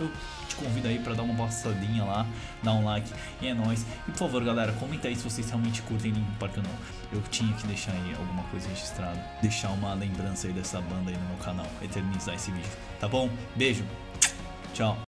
eu te convido aí pra dar uma passadinha lá, dar um like e é nóis. E por favor, galera, comenta aí se vocês realmente curtem Linkin Park ou não. Eu tinha que deixar aí alguma coisa registrada, deixar uma lembrança aí dessa banda aí no meu canal, eternizar esse vídeo, tá bom? Beijo, tchau.